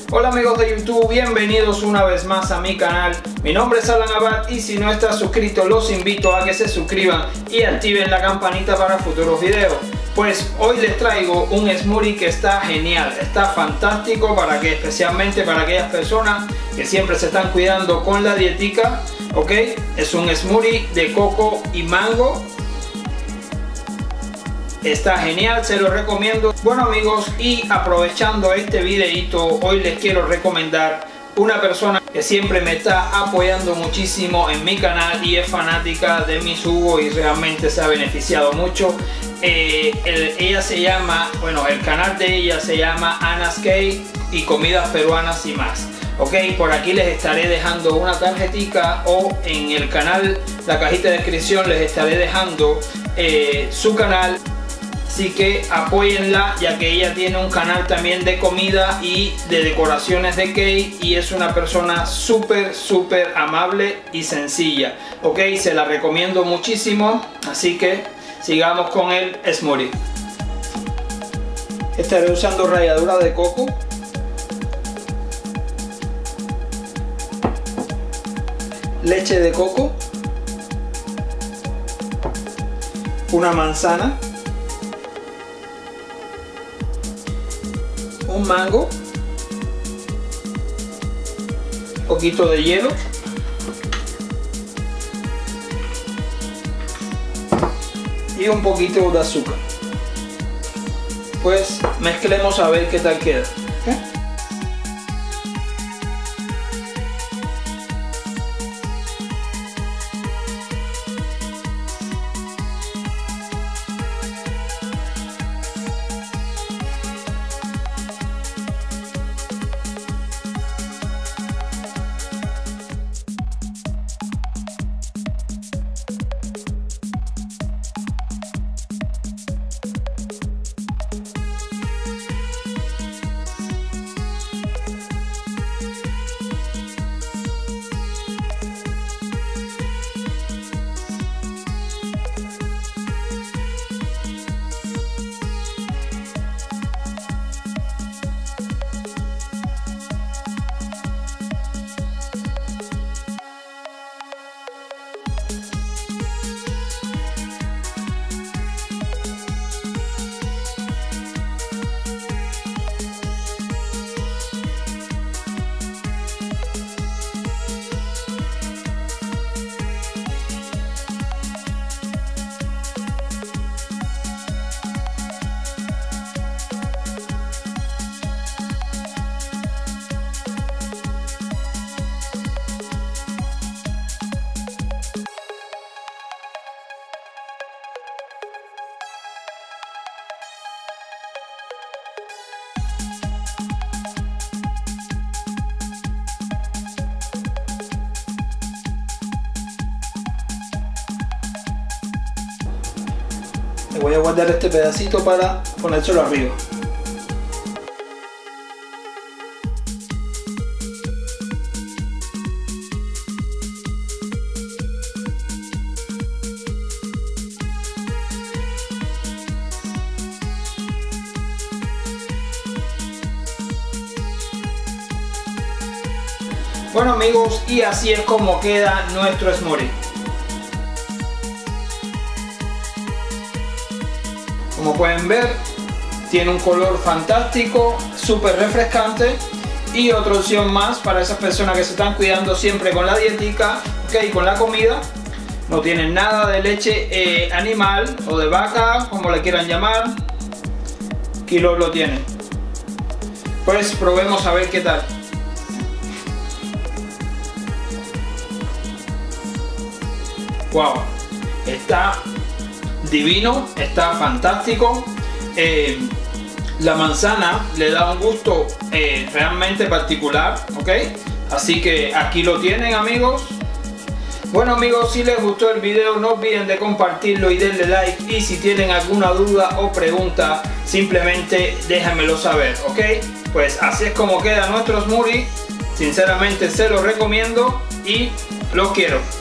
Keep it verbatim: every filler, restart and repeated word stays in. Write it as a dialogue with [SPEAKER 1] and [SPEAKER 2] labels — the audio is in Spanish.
[SPEAKER 1] Hola amigos de YouTube, bienvenidos una vez más a mi canal. Mi nombre es Alan Abad y si no estás suscrito los invito a que se suscriban y activen la campanita para futuros videos. Pues hoy les traigo un smoothie que está genial, está fantástico para que, especialmente para aquellas personas que siempre se están cuidando con la dietica, ¿ok? Es un smoothie de coco y mango. Está genial, se lo recomiendo. Bueno amigos, y aprovechando este videito, hoy les quiero recomendar una persona que siempre me está apoyando muchísimo en mi canal y es fanática de mis jugos y realmente se ha beneficiado mucho. Eh, el, ella se llama, bueno, el canal de ella se llama Ana's Cake y comidas peruanas y más. Ok, por aquí les estaré dejando una tarjetica o en el canal, la cajita de descripción les estaré dejando eh, su canal. Así que apóyenla, ya que ella tiene un canal también de comida y de decoraciones de cake y es una persona súper súper amable y sencilla. Ok, se la recomiendo muchísimo, así que sigamos con el smoothie. Estaré usando ralladura de coco, leche de coco, una manzana, un mango, un poquito de hielo y un poquito de azúcar. Pues mezclemos a ver qué tal queda. ¿Okay? Voy a guardar este pedacito para ponérselo arriba. Bueno amigos, y así es como queda nuestro smoothie. Como pueden ver, tiene un color fantástico, súper refrescante y otra opción más para esas personas que se están cuidando siempre con la dietica, okay, con la comida. No tienen nada de leche eh, animal o de vaca, como le quieran llamar. Aquí lo, lo tienen. Pues probemos a ver qué tal. Wow, está divino, está fantástico. Eh, la manzana le da un gusto eh, realmente particular, ok, así que aquí lo tienen amigos. Bueno amigos, si les gustó el video no olviden de compartirlo y denle like, y si tienen alguna duda o pregunta simplemente déjenmelo saber, ok. Pues así es como queda nuestro smoothie, sinceramente se lo recomiendo y los quiero.